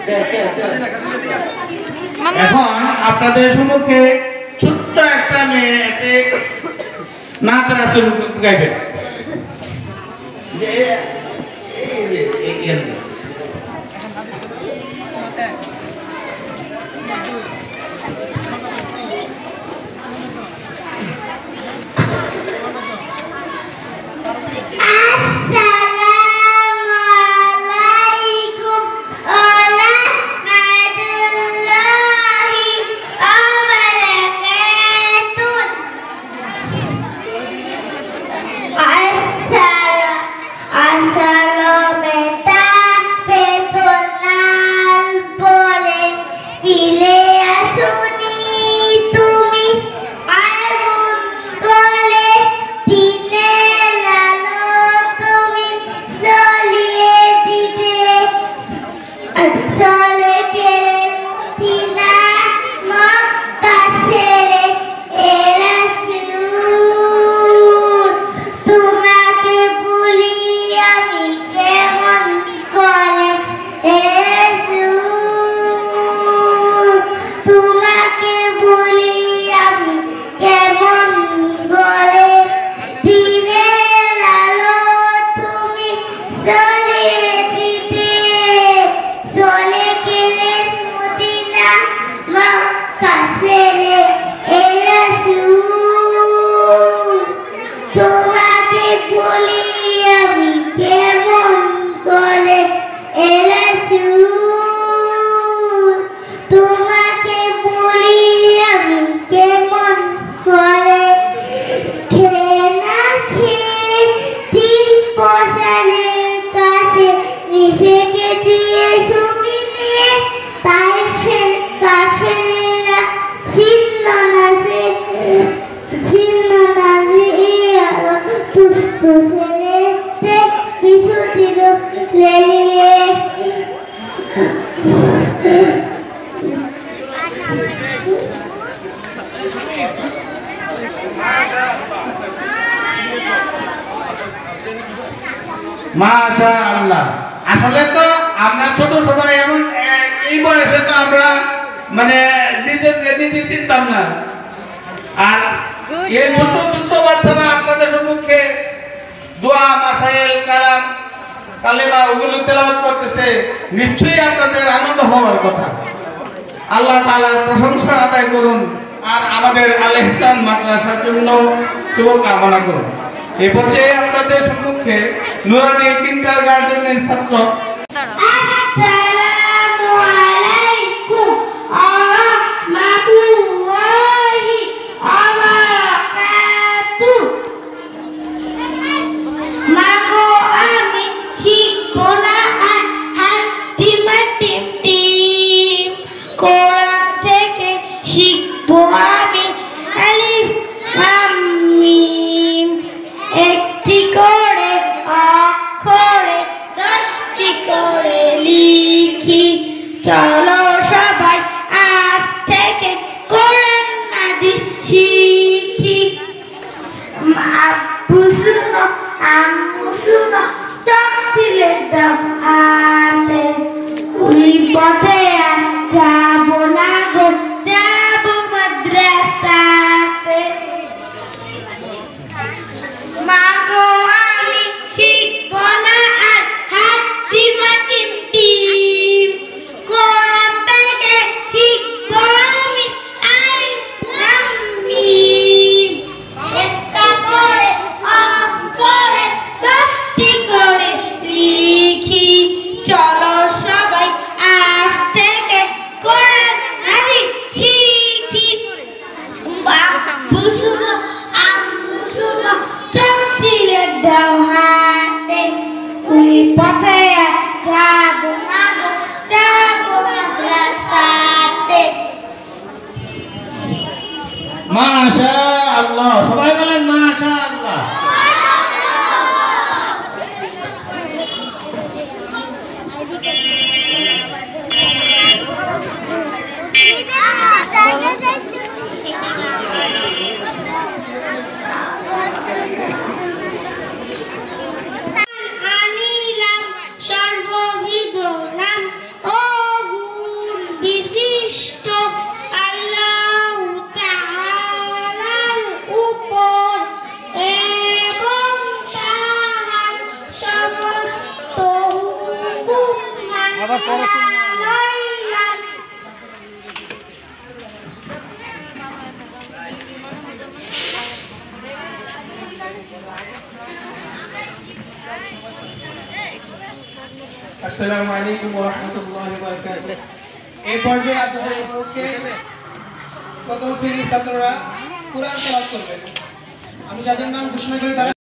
এখন আপনাদের সম্মুখে ছোট্ট একটা মেয়ে নাচ রাসুল গাইবেন। মাশাআল্লাহ। আসলে তো আমরা ছোট সবাই এমন এই বয়সে তো আমরা মানে নিজে চিনতাম না, আর এই ছোট ছোট বাচ্চারা আপনাদের সম্মুখে দোয়া মাসাইল কালাম কালেমা ওগুলো তেলাওয়াত করতেছে, নিশ্চয়ই আপনাদের আনন্দ হওয়ার কথা। আল্লাহ তাআলার প্রশংসা আদায় করুন আর আমাদের আল ইহসান মাদ্রাসার জন্য শুভকামনা করুন। এই পর্যায়ে আপনাদের সম্মুখে নুরানি কিন্ডারগার্টেনের ছাত্র আসসালামু আলাইকুম ওয়া রাহমাতুল্লাহি ওয়া বারাকাতুহু। মাগো আমি শিখবো না আর হাতিমা টিম কোরআন থেকে শিখবো আমি আলিফ লাম মিম। একটি করে অক্ষরে 10টি করে লিখি, চলো সবাই আজ থেকে কোরআন হাদিস শিখি। আব্বু শুনো আম্মু শুনো তফসিলে দাও হাতে, ওই পথে আর যাবো না গো, যাবো মাদ্রাসাতে। মাগো আমি শিখবো না আর হাতিমা টিম কোরআন থেকে শিখবো আমি আলিফ লাম মিম। একটা করে অক্ষরে 10টি করে লিখি, চলো সবাই আজ থেকে কোরআন হাদিস শিখি। আব্বু শুনো আম্মু শুনো তফসিলে দাও হাতে, ওই পথে যাবো না গো, যাবো মাদ্রাসাতে। মাশাআল্লাহ, সবাই বলেন মাশাআল্লাহ। আনিলাম সর্ববিধ নাম, ও লইলাম আসসালামু আলাইকুম ওয়া রাহমাতুল্লাহি ওয়া বারাকাতুহু। এই পর্যায়ে আপনাদের সম্মুখে প্রথম শ্রেণীর ছাত্ররা কুরআন তেলাওয়াত করবেন। আমি যাদের নাম ঘোষণা করি তারা